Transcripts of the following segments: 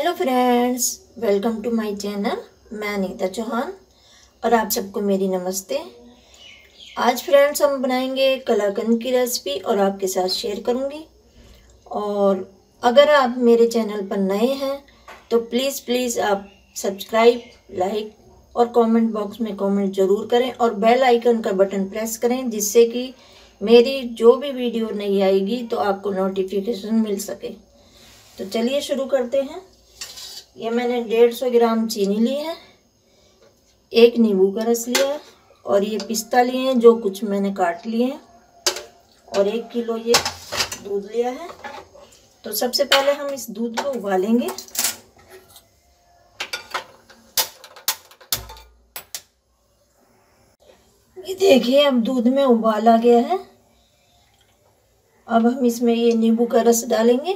Hello friends, welcome to my channel. मैं अनीता चौहान और आप सबको मेरी नमस्ते। आज फ्रेंड्स हम बनाएंगे कलाकंद की रेसिपी और आपके साथ शेयर करूंगी। और अगर आप मेरे चैनल पर नए हैं तो प्लीज़ आप सब्सक्राइब, लाइक और कमेंट बॉक्स में कमेंट ज़रूर करें और बेल आइकन का बटन प्रेस करें, जिससे कि मेरी जो भी वीडियो नई आएगी तो आपको नोटिफिकेशन मिल सके। तो चलिए शुरू करते हैं। ये मैंने 150 ग्राम चीनी ली है, एक नींबू का रस लिया है और ये पिस्ता लिए हैं जो कुछ मैंने काट लिए हैं, और 1 किलो ये दूध लिया है। तो सबसे पहले हम इस दूध को उबालेंगे। ये देखिए, अब दूध में उबाल आ गया है। अब हम इसमें ये नींबू का रस डालेंगे।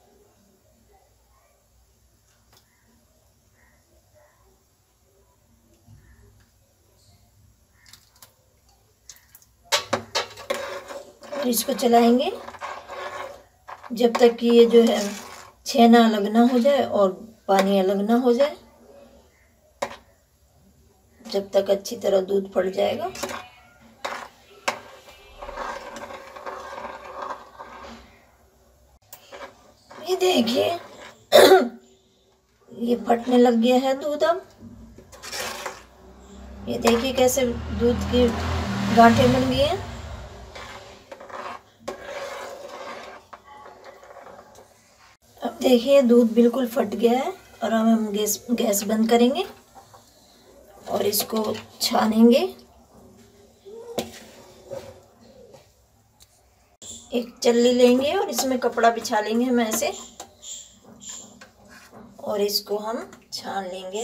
और इसको चलाएंगे जब तक कि ये जो है छेना अलग ना हो जाए और पानी अलग ना हो जाए, जब तक अच्छी तरह दूध फट जाएगा। ये देखिए ये फटने लग गया है दूध। अब ये देखिए कैसे दूध की गांठें बन गई हैं। अब देखिए दूध बिल्कुल फट गया है और अब हम गैस बंद करेंगे और इसको छानेंगे। एक चल्ली लेंगे और इसमें कपड़ा बिछा लेंगे हम ऐसे, और इसको हम छान लेंगे।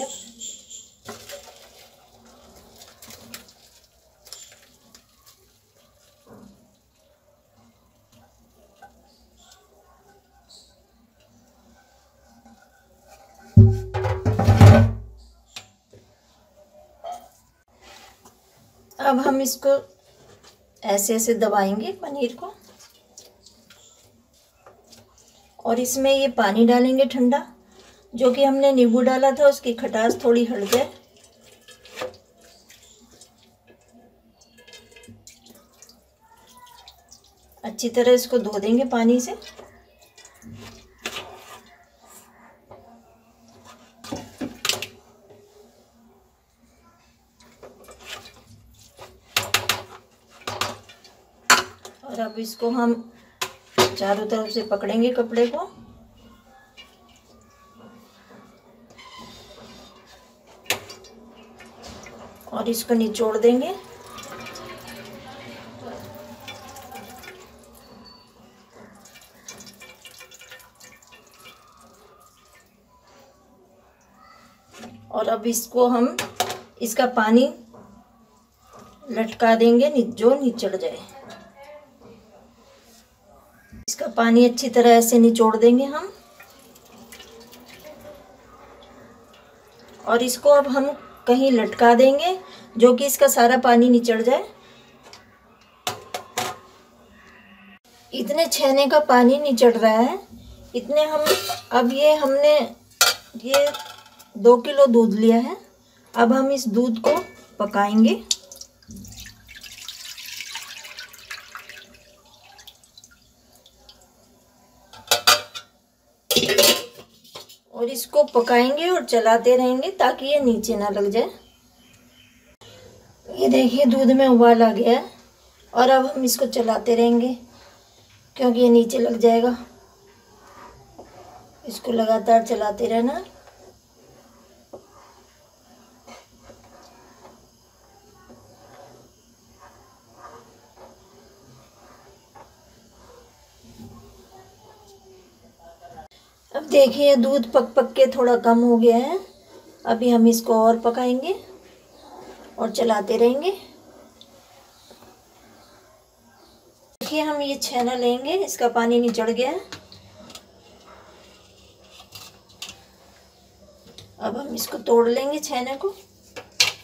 अब हम इसको ऐसे ऐसे दबाएंगे पनीर को, और इसमें ये पानी डालेंगे ठंडा, जो कि हमने नींबू डाला था, उसकी खटास थोड़ी हट जाए। अच्छी तरह इसको धो देंगे पानी से। और अब इसको हम चारों तरफ से पकड़ेंगे कपड़े को, और इसको निचोड़ देंगे। और अब इसको हम इसका पानी लटका देंगे जो निचड़ जाए। इसका पानी अच्छी तरह ऐसे निचोड़ देंगे हम, और इसको अब हम कहीं लटका देंगे जो कि इसका सारा पानी निचड़ जाए। इतने छेने का पानी निचड़ रहा है, इतने हम अब हमने ये 2 किलो दूध लिया है। अब हम इस दूध को पकाएंगे। और इसको पकाएंगे और चलाते रहेंगे ताकि ये नीचे ना लग जाए। ये देखिए दूध में उबाल आ गया है, और अब हम इसको चलाते रहेंगे क्योंकि ये नीचे लग जाएगा। इसको लगातार चलाते रहना। अब देखिए दूध पक पक के थोड़ा कम हो गया है। अभी हम इसको और पकाएंगे और चलाते रहेंगे। देखिए हम ये छेना लेंगे, इसका पानी निचड़ गया है। अब हम इसको तोड़ लेंगे छेने को।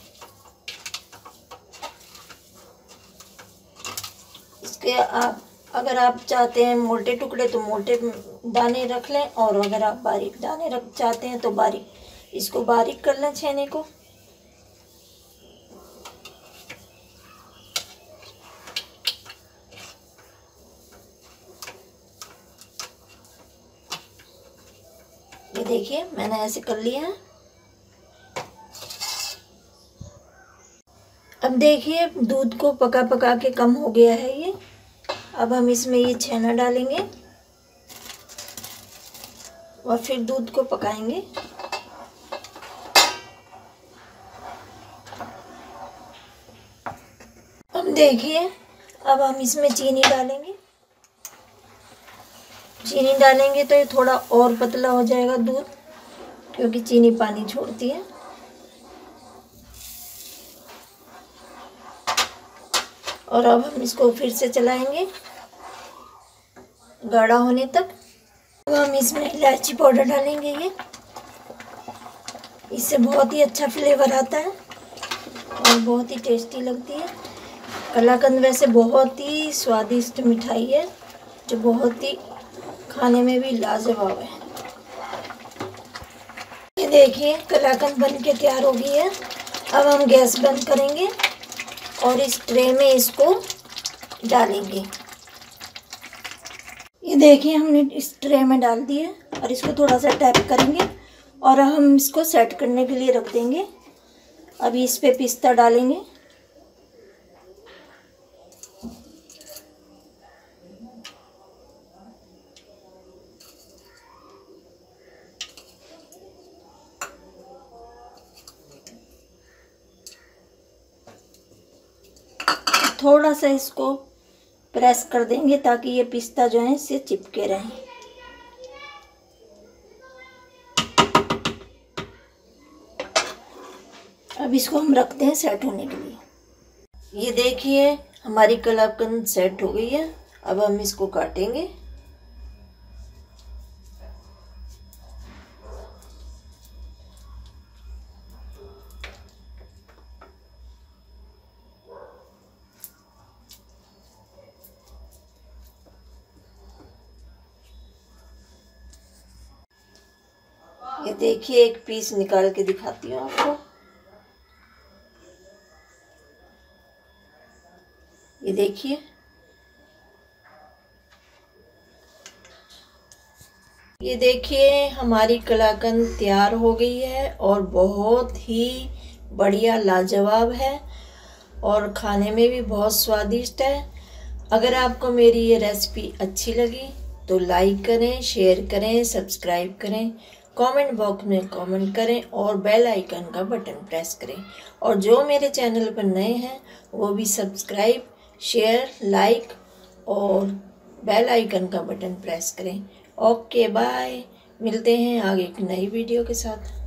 इसके आप अगर आप चाहते हैं मोटे टुकड़े तो मोटे दाने रख लें, और अगर आप बारीक दाने रख चाहते हैं तो बारीक, इसको बारीक कर लें छेने को। ये देखिए मैंने ऐसे कर लिया है। अब देखिए दूध को पका पका के कम हो गया है ये। अब हम इसमें ये छेना डालेंगे और फिर दूध को पकाएंगे। अब देखिए अब हम इसमें चीनी डालेंगे। चीनी डालेंगे तो ये थोड़ा और पतला हो जाएगा दूध, क्योंकि चीनी पानी छोड़ती है। और अब हम इसको फिर से चलाएंगे गाढ़ा होने तक। अब हम इसमें इलायची पाउडर डालेंगे। ये इससे बहुत ही अच्छा फ्लेवर आता है और बहुत ही टेस्टी लगती है। कलाकंद वैसे बहुत ही स्वादिष्ट मिठाई है, जो बहुत ही खाने में भी लाजवाब है। ये देखिए कलाकंद बन के तैयार हो गई है। अब हम गैस बंद करेंगे और इस ट्रे में इसको डालेंगे। ये देखिए हमने इस ट्रे में डाल दिए और इसको थोड़ा सा टैप करेंगे और हम इसको सेट करने के लिए रख देंगे। अभी इस पे पिस्ता डालेंगे। थोड़ा सा इसको प्रेस कर देंगे ताकि ये पिस्ता जो है इससे चिपके रहें। अब इसको हम रखते हैं सेट होने के लिए। ये देखिए हमारी कलाकंद सेट हो गई है। अब हम इसको काटेंगे। ये देखिए एक पीस निकाल के दिखाती हूँ आपको। ये देखिए हमारी कलाकंद तैयार हो गई है और बहुत ही बढ़िया लाजवाब है और खाने में भी बहुत स्वादिष्ट है। अगर आपको मेरी ये रेसिपी अच्छी लगी तो लाइक करें, शेयर करें, सब्सक्राइब करें, कमेंट बॉक्स में कमेंट करें और बेल आइकन का बटन प्रेस करें। और जो मेरे चैनल पर नए हैं वो भी सब्सक्राइब, शेयर, लाइक और बेल आइकन का बटन प्रेस करें। ओके बाय, मिलते हैं आगे एक नई वीडियो के साथ।